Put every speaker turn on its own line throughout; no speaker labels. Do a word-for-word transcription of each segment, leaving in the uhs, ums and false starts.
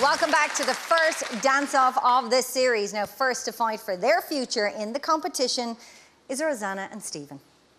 Welcome back to the first dance-off of this series. Now, first to fight for their future in the competition is Rosanna and Stephen.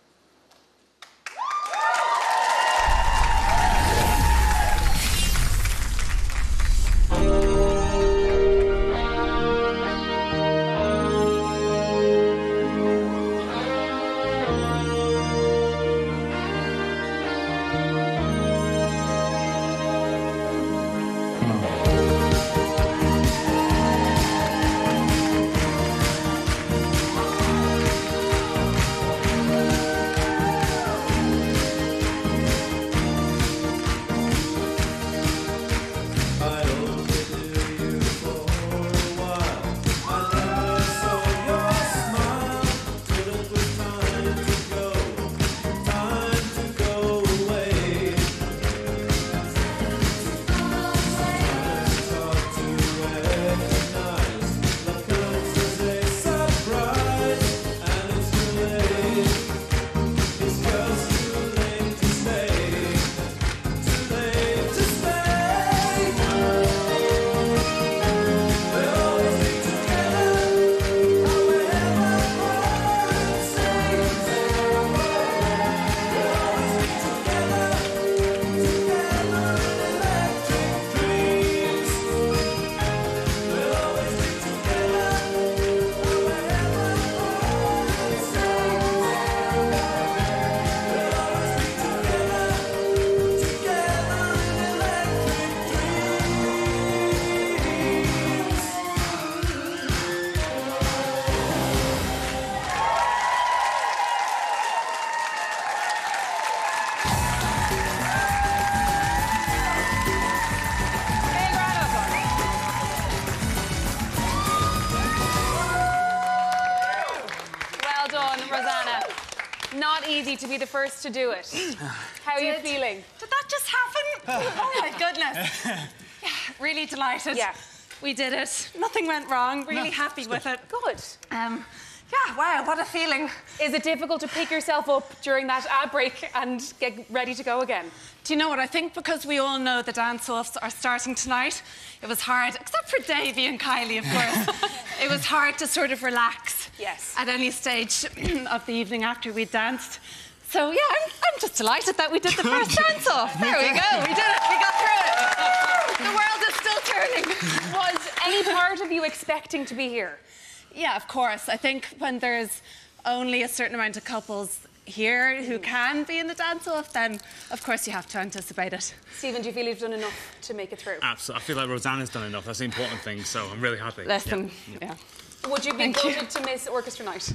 Not easy to be the first to do it. How are
did,
you feeling?
Did that just happen? Oh my goodness. Yeah, really delighted.
Yeah.
We did it. Nothing went wrong. Really no, happy with it.
Good.
Um, yeah, wow, what a feeling.
Is it difficult to pick yourself up during that ad break and get ready to go again?
Do you know what? I think because we all know the dance-offs are starting tonight, it was hard, except for Davey and Kylie, of course. It was hard to sort of relax.
Yes.
At any stage of the evening after we danced. So, yeah, I'm, I'm just delighted that we did the first dance-off. There we go, we did it, we got through it. The world is still turning.
Was any part of you expecting to be here?
Yeah, of course. I think when there's only a certain amount of couples here who can be in the dance-off, then of course you have to anticipate it.
Stephen, do you feel you've done enough to make it through?
Absolutely. I feel like Rosanna's done enough. That's the important thing, so I'm really happy.
Listen, yeah. yeah.
Would you be voted to miss Orchestra Night?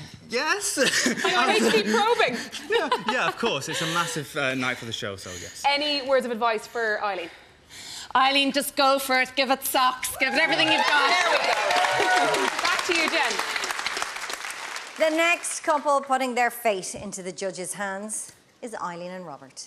Yes.
I hate to keep probing.
yeah, yeah, of course. It's a massive uh, night for the show, so yes.
Any words of advice for Eileen?
Eileen, just go for it. Give it socks. Give it everything you've got.
There we go. Back to you, Jen.
The next couple putting their fate into the judges' hands is Eileen and Robert.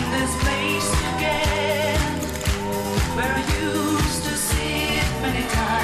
Many times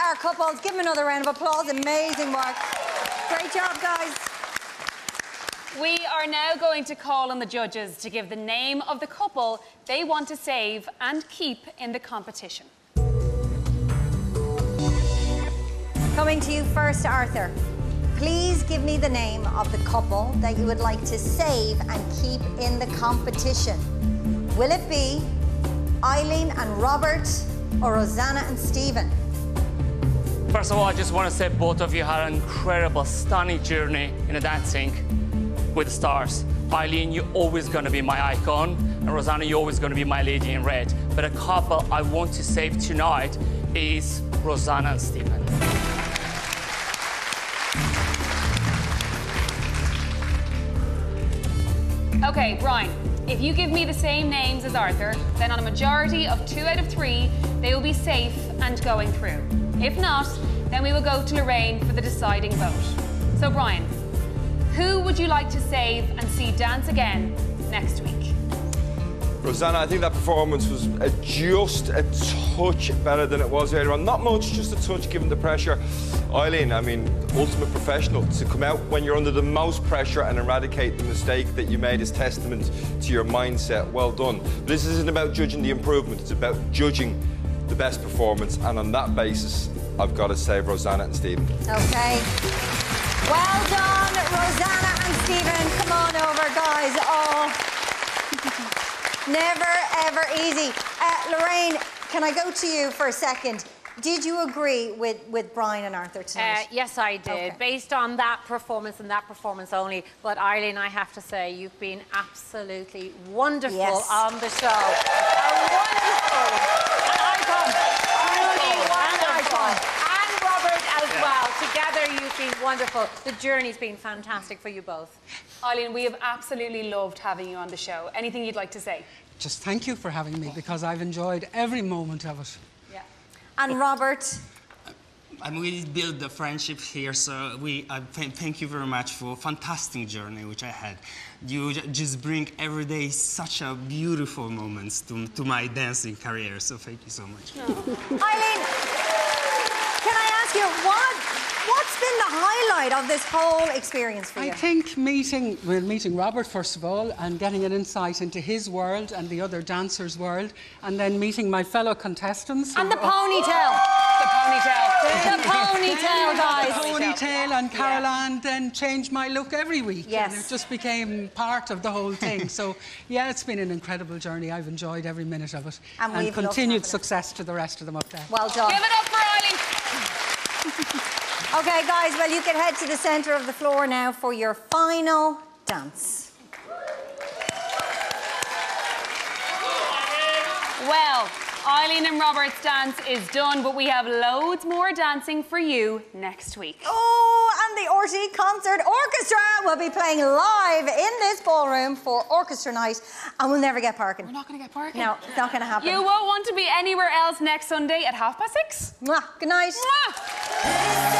our couples. Give them another round of applause. Amazing work. Great job, guys.
We are now going to call on the judges to give the name of the couple they want to save and keep in the competition.
Coming to you first, Arthur. Please give me the name of the couple that you would like to save and keep in the competition. Will it be Eileen and Robert or Rosanna and Stephen?
First of all, I just want to say both of you had an incredible, stunning journey in the dancing with the stars. Eileen, you're always going to be my icon, and Rosanna, you're always going to be my lady in red. But a couple I want to save tonight is Rosanna and Stephen.
Okay, Brian, if you give me the same names as Arthur, then on a majority of two out of three, they will be safe and going through. If not, then we will go to Lorraine for the deciding vote. So, Brian, who would you like to save and see dance again next week?
Rosanna, I think that performance was uh, just a touch better than it was earlier on. Not much, just a touch given the pressure. Eileen, I mean, ultimate professional. To come out when you're under the most pressure and eradicate the mistake that you made is testament to your mindset. Well done. But this isn't about judging the improvement, it's about judging the best performance. And on that basis, I've got to save Rosanna and Stephen.
Okay. Well done, Rosanna and Stephen. Come on over, guys. Oh. Never, ever easy. Uh, Lorraine, can I go to you for a second? Did you agree with, with Brian and Arthur tonight?
Uh, yes, I did,
Okay.
based on that performance and that performance only. But Eileen, I have to say, you've been absolutely wonderful
Yes.
on the show. A wonderful, an icon, truly wonderful. And Robert as well. Together, you've been wonderful. The journey's been fantastic for you both.
Eileen, we have absolutely loved having you on the show. Anything you'd like to say?
Just thank you for having me, because I've enjoyed every moment of it.
Yeah.
And Robert?
And we built the friendship here, so we uh, th thank you very much for a fantastic journey which I had. You j just bring every day such a beautiful moments to, to my dancing career, so thank you so much.
Eileen, can I ask you, what, what's been the highlight of this whole experience for you?
I think meeting, well, meeting Robert, first of all, and getting an insight into his world and the other dancers' world, and then meeting my fellow contestants.
And the ponytail.
The ponytail.
The ponytail, guys.
The ponytail and Caroline then changed my look every week.
Yes.
And it just became part of the whole thing. So, yeah, it's been an incredible journey. I've enjoyed every minute of it.
And we've loved
continued
having it.
success to the rest of them up there.
Well done.
Give it up for Eileen.
Okay, guys, well, you can head to the centre of the floor now for your final dance.
Well, Eileen and Robert's dance is done, but we have loads more dancing for you next week.
Oh, and the R T E Concert Orchestra will be playing live in this ballroom for Orchestra Night, and we'll never get parking.
We're not going to get parking.
No, it's not going to happen.
You won't want to be anywhere else next Sunday at half past six.
Mwah. Good night.
Mwah.